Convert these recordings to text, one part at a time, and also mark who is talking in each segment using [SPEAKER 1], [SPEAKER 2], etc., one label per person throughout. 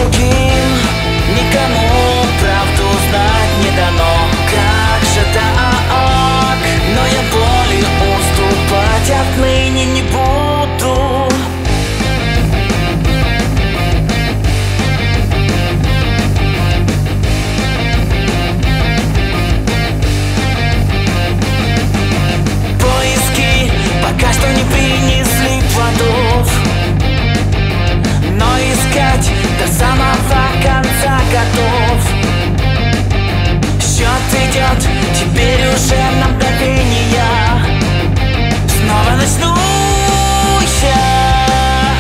[SPEAKER 1] другим, никому правду знать не дано. Как же так? Но я боли уступать отныне не буду. Поиски пока что не принесли плодов, но искать до самого конца готов. Счет идет теперь уже на мгновение. Снова начну я.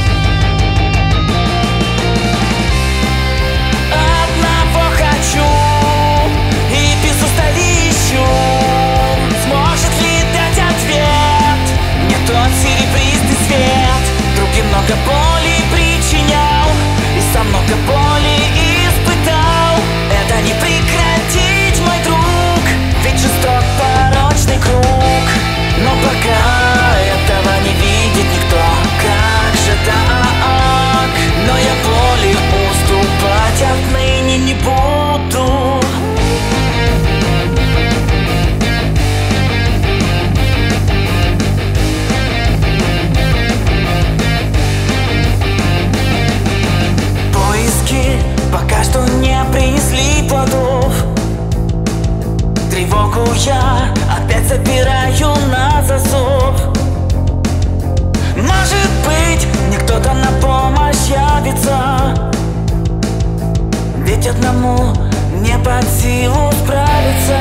[SPEAKER 1] Одного хочу и без устали ищу. Сможет ли дать ответ мне тот серебристый свет? Другим много боли причинял и сам много боли испытал. Это не прекратить, мой друг, ведь жесток порочный круг. Но пока этого не видит никто. Как же так? Но я боли уступать отныне не буду. Поиски пока что не принесли плодов. Тревогу я опять запираю на засов. Может быть, мне кто-то на помощь явится, ведь одному не под силу справиться.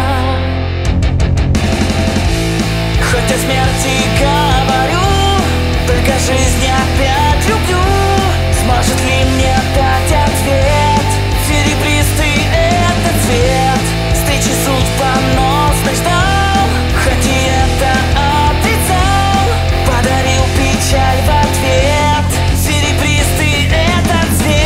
[SPEAKER 1] Хоть о смерти говорю, только жизнь опять люблю. Сможет ли мне дать ответ серебристый этот цвет? Встречи судьбоносной ждал, хоть и это отрицал. Подарил печаль в ответ серебристый этот цвет.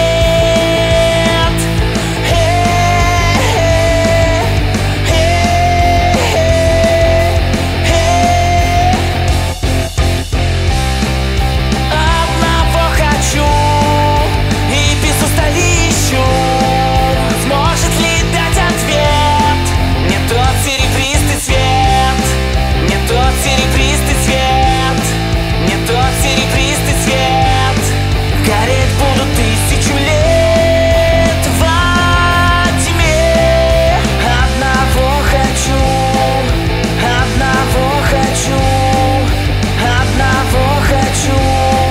[SPEAKER 1] Одного хочу и без устали ищу. Сможет ли дать ответ мне тот серебристый цвет? Мне тот серебристый цвет. Мне тот серебристый цвет. Гореть буду 1000 лет во тьме. Одного хочу, одного хочу, одного хочу.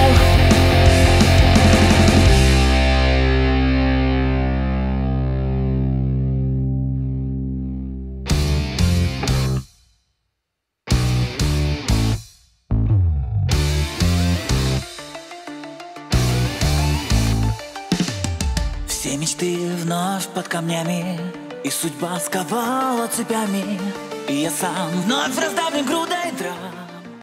[SPEAKER 1] Все мечты вновь под камнями, и судьба сковала цепями, и я сам вновь раздавлен грудой дров.